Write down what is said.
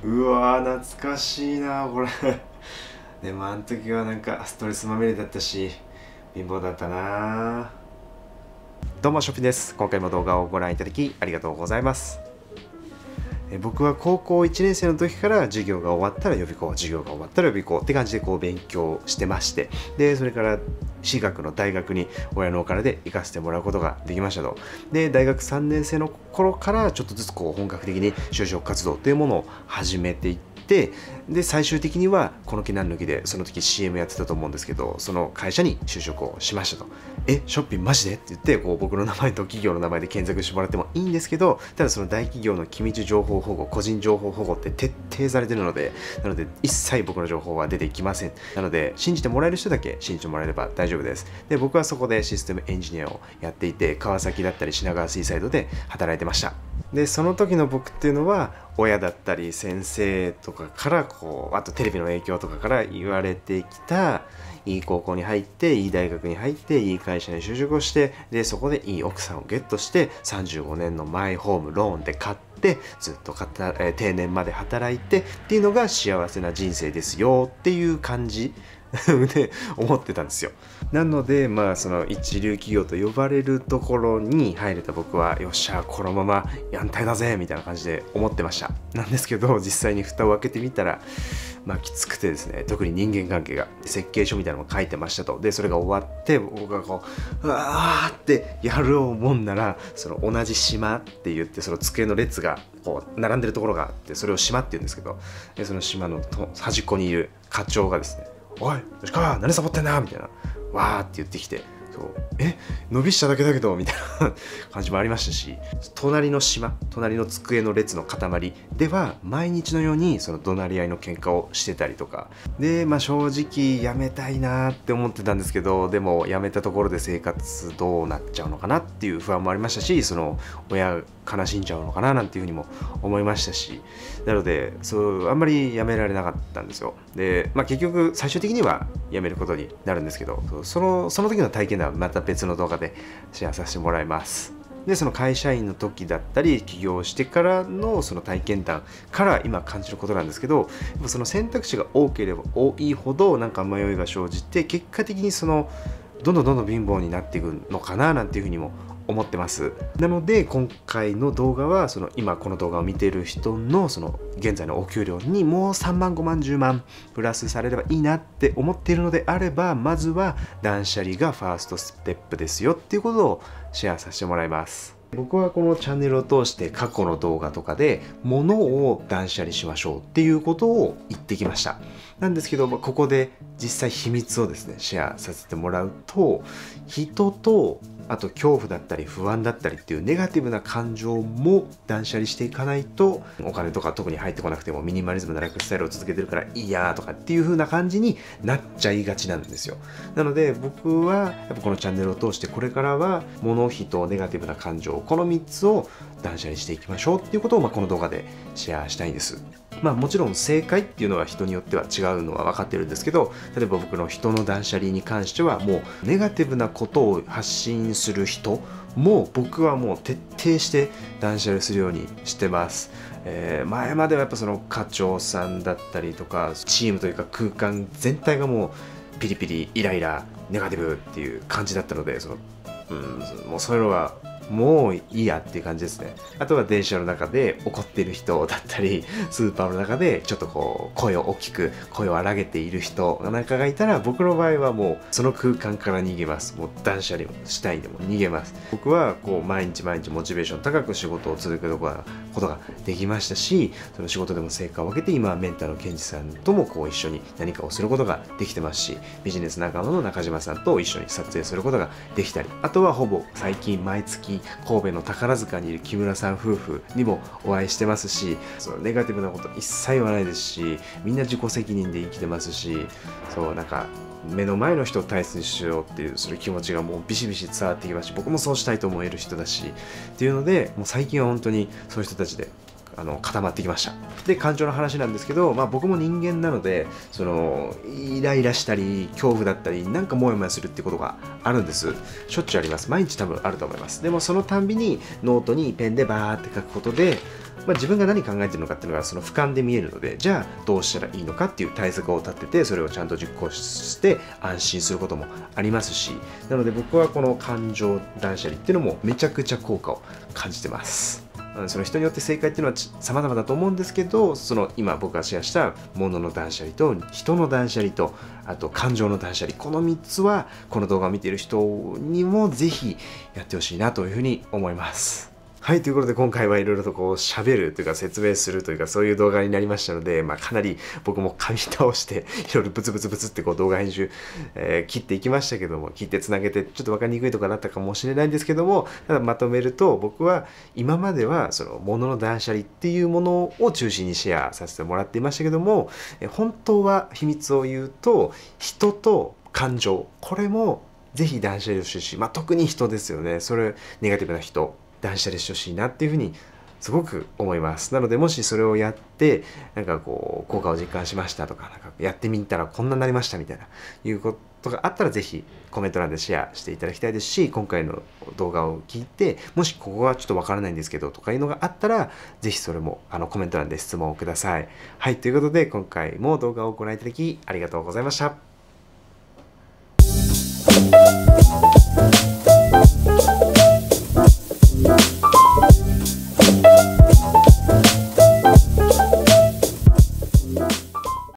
うわー懐かしいなこれでもあの時はなんかストレスまみれだったし貧乏だったな。どうもショピです。今回も動画をご覧いただきありがとうございます。僕は高校1年生の時から授業が終わったら予備校、授業が終わったら予備校って感じでこう勉強してまして、でそれから私学の大学に親のお金で行かせてもらうことができましたと。で大学3年生の頃からちょっとずつこう本格的に就職活動というものを始めていって、で最終的にはこの気なん抜きでその時 CM やってたと思うんですけど、その会社に就職をしましたと。ショッピンマジでって言ってこう僕の名前と企業の名前で検索してもらってもいいんですけど、ただその大企業の機密情報保護、個人情報保護って徹底されてるので、一切僕の情報は出てきません。なので信じてもらえる人だけ信じてもらえれば大丈夫です。で僕はそこでシステムエンジニアをやっていて、川崎だったり品川シーサイドで働いてました。でその時の僕っていうのは親だったり先生とかからこう、あとテレビの影響とかから言われてきた、いい高校に入っていい大学に入っていい会社に就職をして、でそこでいい奥さんをゲットして35年のマイホームローンで買ってずっと定年まで働いてっていうのが幸せな人生ですよっていう感じで思ってたんですよ。なのでその一流企業と呼ばれるところに入れた僕はよっしゃこのまま安泰だぜみたいな感じで思ってました。なんですけど実際に蓋を開けてみたらきつくてですね、特に人間関係が設計書みたいなのを書いてましたと。でそれが終わって僕がこうーってやろうもんなら、その同じ島って言ってその机の列がこう並んでるところがあって、それを島って言うんですけど、でその島の端っこにいる課長がですね、おい吉川何サボってんだみたいなわーって言ってきて、伸びしただけだけどみたいな感じもありましたし、隣の島、隣の机の列の塊では毎日のようにその怒鳴り合いの喧嘩をしてたりとかで、正直やめたいなって思ってたんですけど、でもやめたところで生活どうなっちゃうのかなっていう不安もありましたし、その親悲しんじゃうのかななんていうふうにも思いましたし、なのであんまりやめられなかったんですよ。で、結局最終的にはやめることになるんですけど、その時の体験談はまた別の動画でシェアさせてもらいます。でその会社員の時だったり起業してからのその体験談から今感じることなんですけど、その選択肢が多ければ多いほどなんか迷いが生じて、結果的にそのどんどん貧乏になっていくのかななんていうふうにも思ってます。なので今回の動画はその今この動画を見ている人のその現在のお給料にもう3万5万10万プラスされればいいなって思っているのであれば、まずは断捨離がファーストステップですよっていうことをシェアさせてもらいます。僕はこのチャンネルを通して過去の動画とかで物を断捨離しましょうっていうことを言ってきました。なんですけど、ここで実際秘密をですねシェアさせてもらうと、人とあと恐怖だったり不安だったりっていうネガティブな感情も断捨離していかないと、お金とか特に入ってこなくてもミニマリズムなライフスタイルを続けてるからいいやとかっていう風な感じになっちゃいがちなんですよ。なので僕はやっぱこのチャンネルを通してこれからは物、人、ネガティブな感情、この3つを断捨離していきましょうっていうことをこの動画でシェアしたいんです。もちろん正解っていうのは人によっては違うのは分かってるんですけど、例えば僕の人の断捨離に関してはもうネガティブなことを発信する人も僕はもう徹底して断捨離するようにしてます。前まではやっぱその課長さんだったりとかチームというか空間全体がもうピリピリイライラネガティブっていう感じだったので、もうそういうのはもういいやっていう感じですね。あとは電車の中で怒っている人だったり、スーパーの中でちょっとこう声を大きく声を荒げている人なんかがいたら、僕の場合はもうその空間から逃げます。もう断捨離をしたいでも逃げます。僕はこう毎日モチベーション高く仕事を続けることができましたし、その仕事でも成果を上げて今はメンターのケンジさんともこう一緒に何かをすることができてますし、ビジネス仲間の中島さんと一緒に撮影することができたり、あとはほぼ最近毎月神戸の宝塚にいる木村さん夫婦にもお会いしてますし、そのネガティブなこと一切言わないですし、みんな自己責任で生きてますし、なんか目の前の人を大切にしようっていうその気持ちがもうビシビシ伝わってきますし、僕もそうしたいと思える人だしっていうので、もう最近は本当にそういう人たちで固まってきました。で感情の話なんですけど、僕も人間なのでそのイライラしたり恐怖だったりなんかモヤモヤするってことがあるんです。しょっちゅうあります。毎日多分あると思います。でもそのたんびにノートにペンでバーって書くことで自分が何考えてるのかっていうのがその俯瞰で見えるので、じゃあどうしたらいいのかっていう対策を立てて、それをちゃんと実行して安心することもありますし、なので僕はこの感情断捨離っていうのもめちゃくちゃ効果を感じてます。その人によって正解っていうのは様々だと思うんですけど、その今僕がシェアした物の断捨離と人の断捨離と、あと感情の断捨離、この3つはこの動画を見ている人にもぜひやってほしいなというふうに思います。はい、ということで今回はいろいろとこう喋るというか説明するというかそういう動画になりましたので、かなり僕も噛み倒していろいろブツブツブツってこう動画編集、切っていきましたけども、切ってつなげてちょっと分かりにくいところだったかもしれないんですけども、ただまとめると僕は今まではその物の断捨離っていうものを中心にシェアさせてもらっていましたけども、本当は秘密を言うと人と感情、これもぜひ断捨離をしてほしい。特に人ですよね。それネガティブな人断捨離してほしいなっていうふうにすごく思います。なのでもしそれをやってなんかこう効果を実感しましたとか、なんかやってみたらこんなになりましたみたいないうことがあったら、ぜひコメント欄でシェアしていただきたいですし、今回の動画を聞いてもしここはちょっとわからないんですけどとかいうのがあったら、ぜひそれもコメント欄で質問をください。はい、ということで今回も動画をご覧いただきありがとうございました。